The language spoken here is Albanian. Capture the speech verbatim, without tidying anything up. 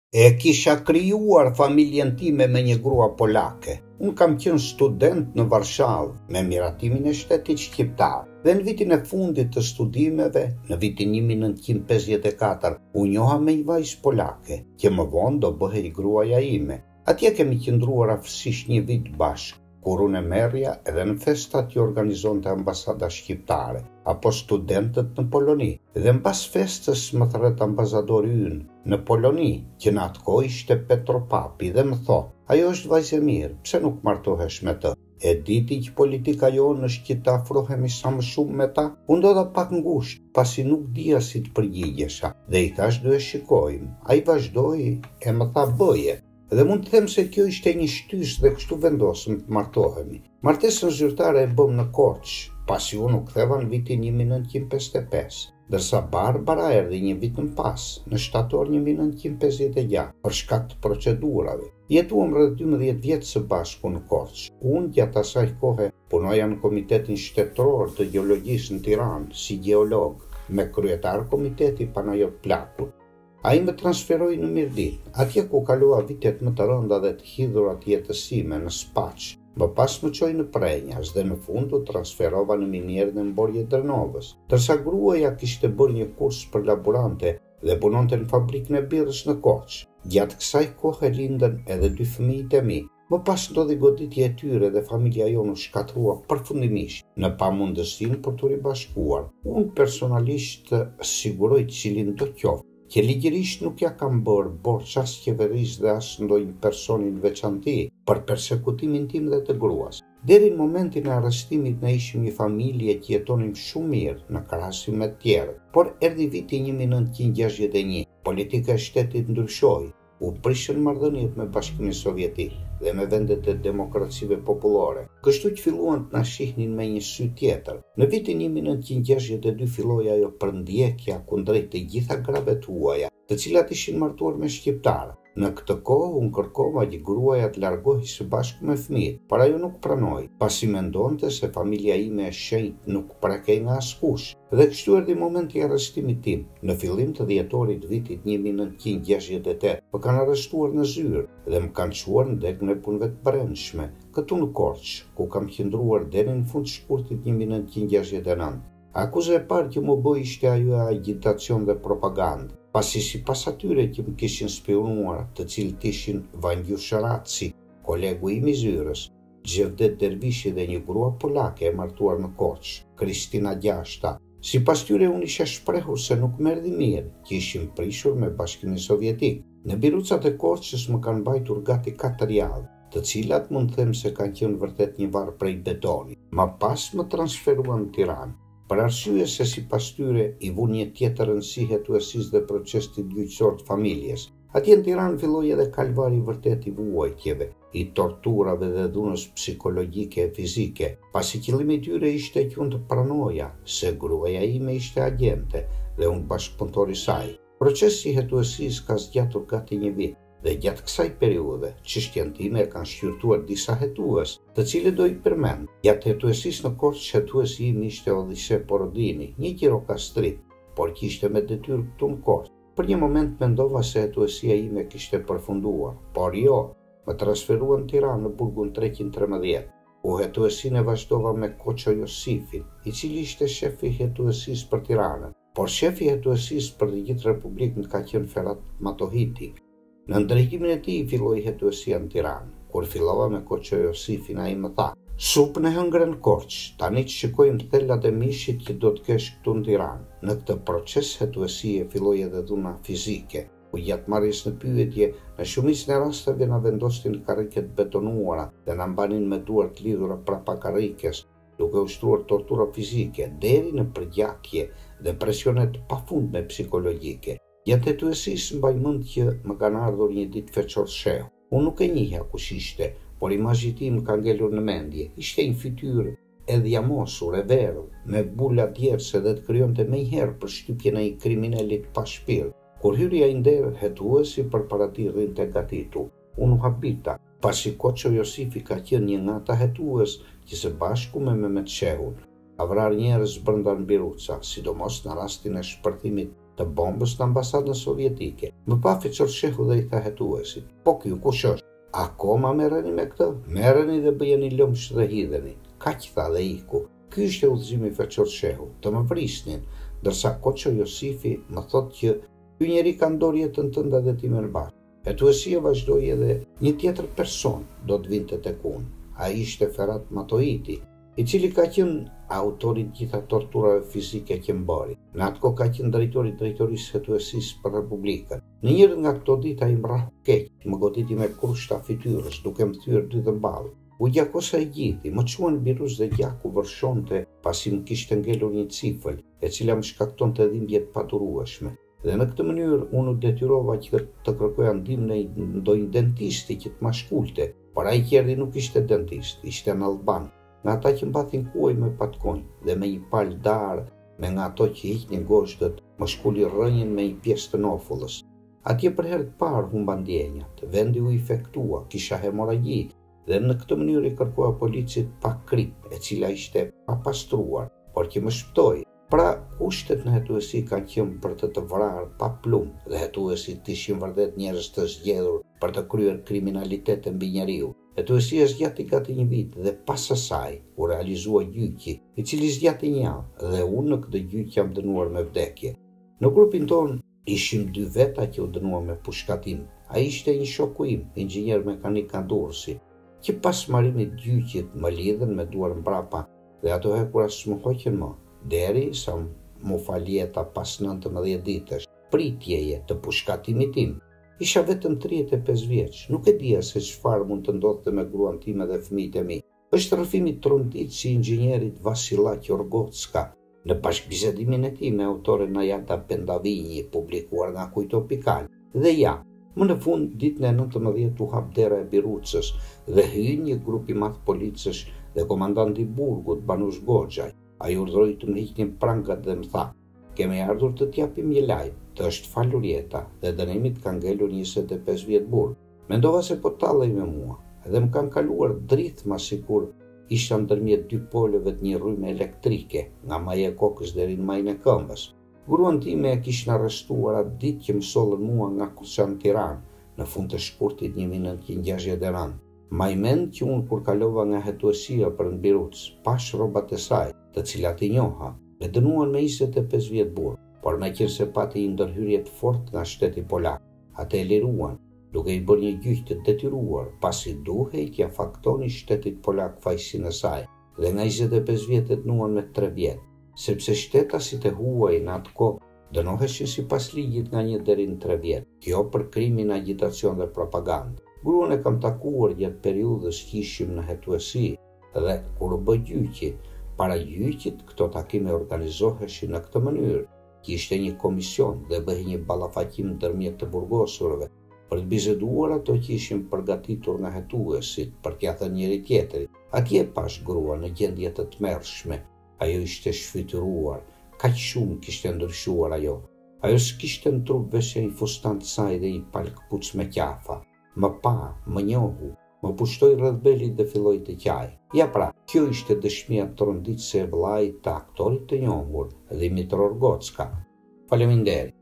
E kisha krijuar familjen time me një grua polake. Unë kam qenë student në Varshavë me miratimin e shtetit shqiptar. Dhe në vitin e fundit të studimeve, në vitin një mijë e nëntëqind e pesëdhjetë e katër, u njoha me një vajzë polake, që më vonë do bëhej gruaja ime. Atje kemi qëndruar aftësisht një vit bashkë, kur unë e merrja edhe në festat që organizonte ambasada shqiptare, apo studentët në Poloni. Dhe mbas festës më thret ambasadori ynë në Poloni, që në atë kohë ishte Petropapi, dhe më tho: "Ajo është vajzë e mirë, pse nuk martohesh me të?" E diti që politika jonë është që të afrohemi sa më shumë me ta, u ndodha pak ngushtë, pasi nuk dija si të përgjigjesha, dhe i thash duhet shikojmë. Ai vazhdoi e më tha bëje. Dhe mund të them se kjo ishte një shtys dhe kështu vendosëm të martohemi. Martesën zyrtare e bëm në Korçë, pasi unë u ktheva në vitin një mijë e nëntëqind e pesëdhjetë e pesë, ndërsa Barbara erdhi një vit më pas, në shtator një mijë e nëntëqind e pesëdhjetë e gjashtë, për shkak të procedurave. Jetuam rreth dymbëdhjetë vjet së bashku në Korçë. Unë gjatë asaj kohe punoja në Komitetin Shtetëror të Gjeologjisë në Tiranë si gjeolog, me kryetar komiteti Panajot Plaku. Ai më transferoi në Mirdit, atje ku kalua vitet më të rënda dhe të hidhura të jetësime në Spaç. Më pas më çoi në Prenjas dhe në fund u transferova në minierën e Mborje Drenovës, ndërsa gruaja kishte bërë një kurs për laborante dhe punonte në fabrikën e birrës në Korçë. Gjatë kësaj kohe lindën edhe dy fëmijët e mi. Më pas ndodhi goditja e tyre dhe familja jonë u shkatrua përfundimisht në pamundësinë për t'u ribashkuar. Unë personalisht siguroj cilin do qoftë që ligjërisht nuk ja kam bërë borxh as qeverisë dhe as ndonjë personin veçanti për persekutimin tim dhe të gruas. Deri në momentin e arrestimit ne ishim një familje që jetonim shumë mirë në krahasim me të tjerë, por erdhi viti një mijë e nëntëqind e gjashtëdhjetë e një, politika e shtetit ndryshoi, u prishën marrëdhëniet me Bashkimin Sovjetik dhe me vendet e demokracive popullore, kështu që filluan të na shihnin me një sy tjetër. Në vitin një mijë e nëntëqind e gjashtëdhjetë e dy filloi ajo përndjekja kundrejt të gjitha grave tuaja, të cilat ishin martuar me shqiptar. Në këtë kohë unë kërkova që gruaja të largohej së bashku me fëmijët, por ajo nuk pranoi, pasi mendonte se familja ime e shenjtë nuk prekej nga askush. Dhe kështu erdhi momenti i arrestimit tim. Në fillim të dhjetorit vitit një mijë e nëntëqind e gjashtëdhjetë e tetë, më kanë arrestuar në Zyrë dhe më kanë çuar në degën e punëve të brendshme, këtu në Korçë, ku kam qëndruar deri në fund shkurtit një mijë e nëntëqind e gjashtëdhjetë e nëntë. Akuza e parë që më bë ishte ajo e agitacion dhe propagandë, pasi sipas atyre që më kishin spionuar, të cilët ishin Vanju Sharatsi, kolegu im i Zyrës, Xhevdet Dervishi dhe një grua polake e martuar në Korçë, Kristina Gjashta. Sipas tyre unë isha shprehur se nuk më erdhi mirë, që ishim prishur me Bashkimin Sovjetik. Në birucat e Korçës më kanë mbajtur gati katër javë, të cilat mund të them se kanë qenë vërtet një varr prej betoni. Më pas më transferuan në Tiranë, për arsye se sipas tyre i vu një tjetër rëndësi hetuesisë dhe procesit gjyqësor të familjes. Atje në Tiranë filloi edhe kalvari vërtet i vuajtjeve, i torturave dhe dhunës psikologjike e fizike, pasi qëllimi i tyre ishte që unë të pranoja se gruaja ime ishte agente dhe unë bashkëpunëtor i saj. Procesi i hetuesisë ka zgjatur gati një vit. Dhe gjatë kësaj periudhe, çështjen time e kanë shqyrtuar disa hetues, të cilët do i përmend. Gjatë hetuesisë në Korçë, hetuesi im ishte Odise Porodini, një gjirokastrit, por që ishte me detyrë këtu në Korçë. Për një moment mendova se hetuesia ime kishte përfunduar, por jo, më transferuan në Tiranë në burgun treqind e trembëdhjetë. U hetuesinë e vazhdova me Koço Josifin, i cili ishte shefi i hetuesisë për Tiranën, por shefi i hetuesisë për të gjithë Republikën ka qenë Ferhat Matohiti. Në ndërhiqimin e tij filloi hetuesia në Tiranë. Kur fillova me Koço Josifin, ai më tha: "Supën e hëngrën në Korçë, tani të shikojmë thellat e mishit që do të kesh këtu në Tiranë." Në këtë proces hetuesie filloi edhe dhuna fizike, ku gjatë marrjes në pyetje, në shumicën e rasteve na vendosnin karrike të betonuara dhe na mbanin me duart të lidhura prapa karrikes, duke ushtruar tortura fizike deri në përgjatje dhe presione të pafundme psikologjike. Gjatë hetuesisë mbaj mend që më kanë ardhur një ditë feçor shehu. Unë nuk e njihja kush ishte, por imazhi im ka ngelur në mendje. Ishte një fytyrë e dhjamosur, e verë, me bula djerse dhe të krijonte menjëherë përshtypjen e një kriminalit pa shpirt. Kur hyri ai nder, hetuesi përpara tij rrinte gatitu. Unë u habita, pasi Koço Josifi ka qenë një nga ata hetues që së bashku me Mehmet Shehun ka vrarë njerëz brenda në biruca, sidomos në rastin e shpërthimit të bombës në ambasadën sovjetike. Më pafi Qorçehu dhe i tha hetuesit: "Po kjo kush është? Akoma merreni me këtë? Merreni dhe bëjeni lëmsh dhe hidheni." Kaq tha dhe iku. Ky ishte udhëzimi i Qorçehu, të më vrisnin, ndërsa Koço Josifi më thotë që ky njeri ka ndorë jetën tënde dhe time në bashkë. Hetuesia vazhdoi edhe një tjetër person do të vinte tek unë. Ai ishte Ferhat Matoiti, i cili ka qenë autori të gjitha torturave fizike që mbari. Në atë kohë ka qenë drejtori i drejtorisë hetuesisë për Republikën. Në njërin nga këto ditë ai më rrah keq, më goditi me kushta fytyrës, duke më thyer dy dhëmballë. U gjakosa i gjithi, më quhen Biruz dhe gjaku vërshonte pasi më kishte ngelur një cifël, e cila më shkaktonte dhimbje të padurueshme. Dhe në këtë mënyrë unë u detyrova që të kërkoja ndihmën e ndonjë dentisti që të ma shkulte, por ai qerdi nuk ishte dentist, ishte në Alban, nga ata që mbathin kuaj me patkonj dhe me një palë darë, me nga ato që hiqnin goshtët, më shkuli rrënjën me një pjesë të nofullës. Atje për herë të parë humba ndjenjat, vendi u infektua, kisha hemoragji dhe në këtë mënyrë i kërkoja policit pa krip, e cila ishte pa pastruar, por që më shpëtoi. Pra, kushtet në hetuesi kanë qenë për të të vrarë pa plumë dhe hetuesit ishin vërtet njerëz të zgjedhur për të kryer kriminalitet mbi njeriu. Hetuesia zgjati gati një vit dhe pas asaj u realizua gjyqi, i cili zgjati një javë dhe unë në këtë gjyq jam dënuar me vdekje. Në grupin ton ishim dy veta që u dënuan me pushkatim. Ai ishte një shoku im, inxhinier mekanik Durrësi, që pas marrimit të gjyqit më lidhen me duar mbrapa dhe ato hekura s'më hoqën më, deri sa mu faljeta pas nëntëmbëdhjetë ditësh, pritjeje të pushkatimit tim. Isha vetëm tridhjetë e pesë vjeç, nuk e dija se çfarë mund të ndodhte me gruan time dhe fëmijët e mi. Është rrëfimi i trondit si inxhinierit Vasila Qorgocka, në bashkëbisedimin e tij me autoren Najata Pendavinji, publikuar nga Kujto Pikal. Dhe ja, më në fund ditën e nëntëmbëdhjetë u hap dera e Birucës dhe hyn një grup i madh policësh dhe komandanti i burgut Banush Goxhaj. Ai urdhëroi të më hiqnin prangat dhe më tha: "Kemi ardhur të t'japim një lajm, të është falur jeta dhe dënimit ka ngelur njëzet e pesë vjet burg." Mendova se po tallej me mua, dhe më kanë kaluar drithma sikur isha ndërmjet dy poleve të një rrymë elektrike, nga maja e kokës deri në majën e këmbës. Gruan time e kishin arrestuar atë ditë që më sollën mua nga Kuçan në Tiranë, në fund të shkurtit një mijë nëntëqind e gjashtëdhjetë e nëntë. Ma i mend që unë kur kalova nga hetuesia për në Biruc, pash rrobat e saj, të cilat i njoha, e dënuan me njëzet e pesë vjet burg, por me qenë se pati një ndërhyrje të fortë nga shteti polak, atë e liruan, duke i bërë një gjyq të detyruar, pasi duhej t'ia faktoni shtetit polak fajsinë e saj, dhe nga njëzet e pesë vjet e dënuan me tre vjet, sepse shtetasit e huaj në atë kohë dënoheshin sipas ligjit nga një deri në tre vjet, kjo për krimin agitacion dhe propagandë. Gruan e kam takuar gjatë periudhës që ishim në hetuesi dhe kur u bë gjyqi, para gjyqit këto takime organizoheshin në këtë mënyrë, që ishte një komision dhe bëhej një ballafaqim ndërmjet të burgosurve për të biseduar ato që ishin përgatitur nga hetuesit për t'ia thënë njëri tjetrit. Atje pash gruan në gjendje të tmerrshme. Ajo ishte shfrytëruar, kaq shumë kishte ndryshuar ajo. Ajo s'kishte në trup veçse një fustan të saj dhe një palë këpuc me qafa. Më pa, më njohu, më pushtoi rreth belit dhe filloi të qaj. Ja pra, kjo ishte dëshmia tronditëse e vllait të aktorit të njohur, Dimitror Gocka. Faleminderit.